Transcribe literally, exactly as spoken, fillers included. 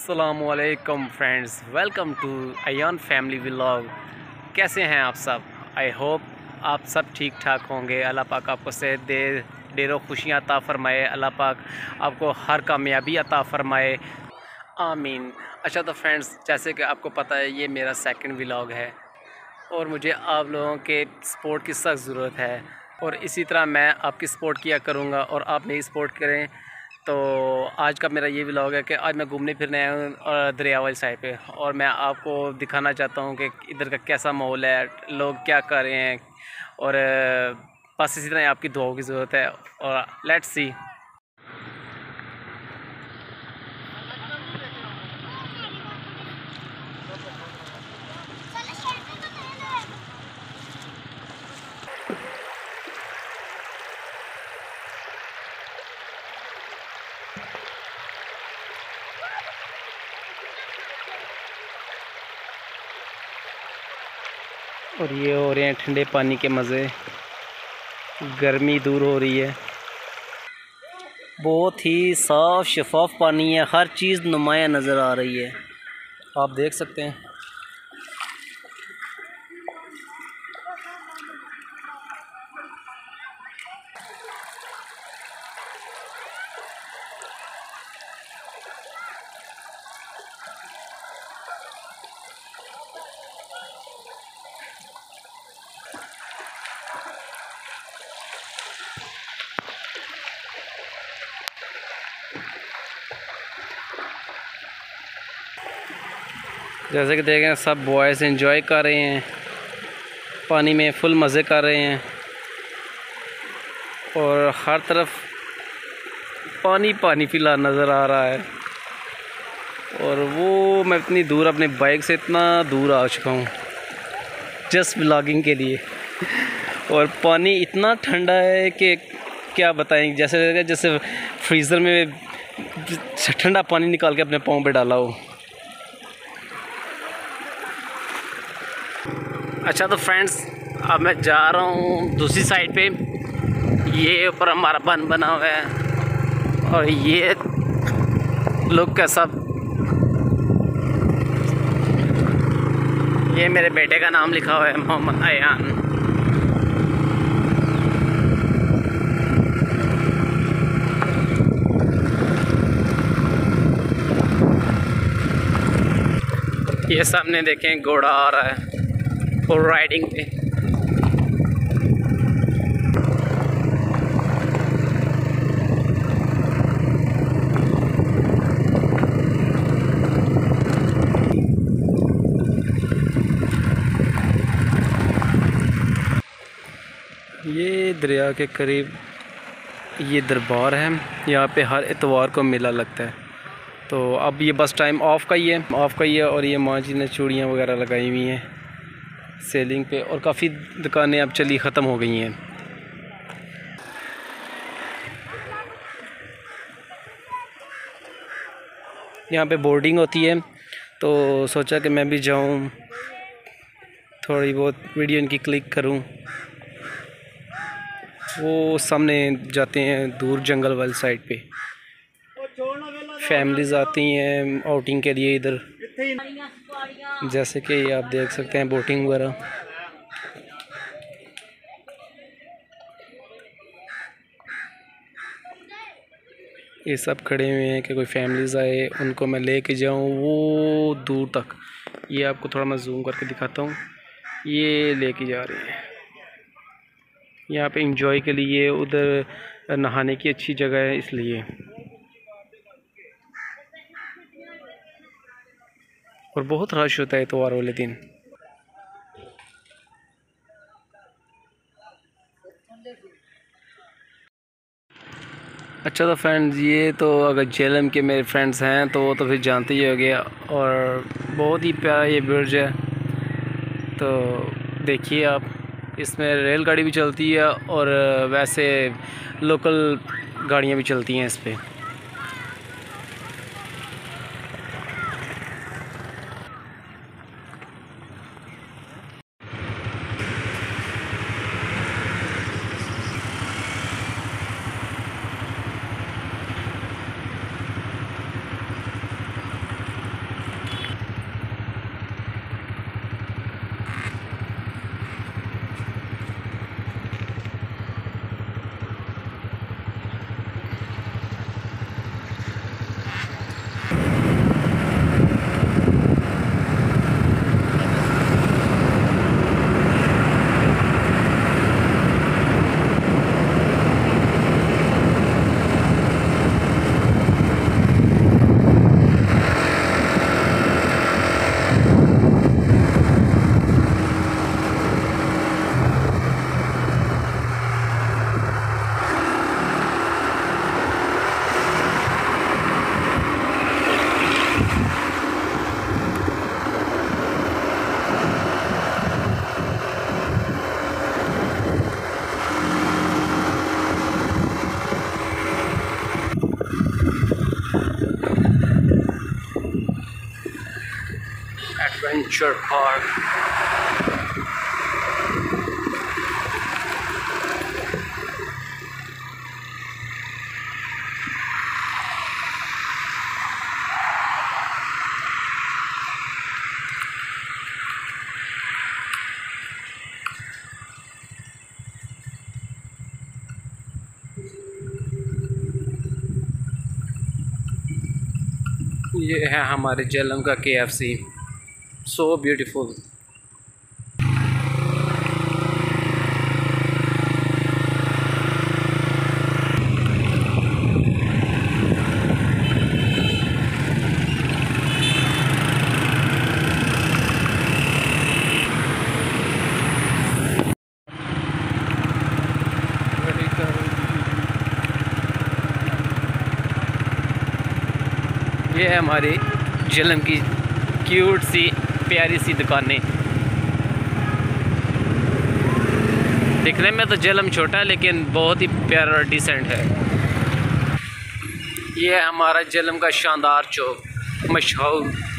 अस्सलामुअलैकुम friends, welcome to Ayan family vlog. कैसे हैं आप सब? आई होप आप सब ठीक ठाक होंगे। अल्लाह पाक आपको सेहत दे, ढेरों खुशियाँ अता फ़रमाए। अल्लाह पाक आपको हर कामयाबी अता फ़रमाए, आमीन। अच्छा तो फ्रेंड्स, जैसे कि आपको पता है ये मेरा सेकंड व्लॉग है और मुझे आप लोगों के सपोर्ट की सख्त ज़रूरत है और इसी तरह मैं आपकी सपोर्ट किया करूँगा और आप मेरी सपोर्ट करें। तो आज का मेरा ये व्लॉग है कि आज मैं घूमने फिरने आया हूँ दरिया वाली साइड पे और मैं आपको दिखाना चाहता हूँ कि इधर का कैसा माहौल है, लोग क्या कर रहे हैं और बस इसी तरह आपकी दुआओं की ज़रूरत है और लेट्स सी। और ये हो रहे हैं ठंडे पानी के मज़े, गर्मी दूर हो रही है। बहुत ही साफ़ शफाफ पानी है, हर चीज़ नुमाया नज़र आ रही है, आप देख सकते हैं। जैसे कि देखें सब बॉयज़ एंजॉय कर रहे हैं, पानी में फुल मज़े कर रहे हैं और हर तरफ पानी पानी फिला नज़र आ रहा है। और वो मैं इतनी दूर अपने बाइक से इतना दूर आ चुका हूँ जस्ट व्लॉगिंग के लिए और पानी इतना ठंडा है कि क्या बताएं, जैसे जैसे फ्रीज़र में ठंडा पानी निकाल के अपने पाँव पे डाला हो। अच्छा तो फ्रेंड्स, अब मैं जा रहा हूँ दूसरी साइड पे। ये ऊपर हमारा बन बना हुआ है और ये लोग कैसा, ये मेरे बेटे का नाम लिखा हुआ है, मोहम्मद अयान। ये सामने देखें घोड़ा आ रहा है और राइडिंग पे। ये दरिया के करीब ये दरबार है, यहाँ पे हर इतवार को मेला लगता है। तो अब ये बस टाइम ऑफ का ही है ऑफ का ही है और ये माँ जी ने चूड़ियाँ वगैरह लगाई हुई हैं सेलिंग पे और काफ़ी दुकानें अब चली ख़त्म हो गई हैं। यहाँ पे बोर्डिंग होती है तो सोचा कि मैं भी जाऊँ, थोड़ी बहुत वीडियो इनकी क्लिक करूँ। वो सामने जाते हैं दूर जंगल वाली साइड पे, फैमिलीज़ आती हैं आउटिंग के लिए इधर, जैसे कि आप देख सकते हैं बोटिंग वगैरह। ये सब खड़े हुए हैं कि कोई फैमिलीज़ आए उनको मैं लेके जाऊं वो दूर तक। ये आपको थोड़ा मैं जूम करके दिखाता हूँ, ये लेके जा रहे हैं यहाँ पे एंजॉय के लिए। उधर नहाने की अच्छी जगह है इसलिए, और बहुत रश होता है इतवार वाले दिन। अच्छा तो फ्रेंड्स, ये तो अगर जेलम के मेरे फ्रेंड्स हैं तो वो तो फिर जानते ही होंगे और बहुत ही प्यारा ये ब्रिज है। तो देखिए आप, इसमें रेलगाड़ी भी चलती है और वैसे लोकल गाड़ियाँ भी चलती हैं इस पर। Adventure park. ये है हमारे झेलम का के एफ सी, सो ब्यूटीफुल। ये है हमारी झेलम की क्यूट सी प्यारी सी दुकानें। दिखने में तो झेलम छोटा है लेकिन बहुत ही प्यारा और डिसेंट है। ये है हमारा झेलम का शानदार चौक, मशहूर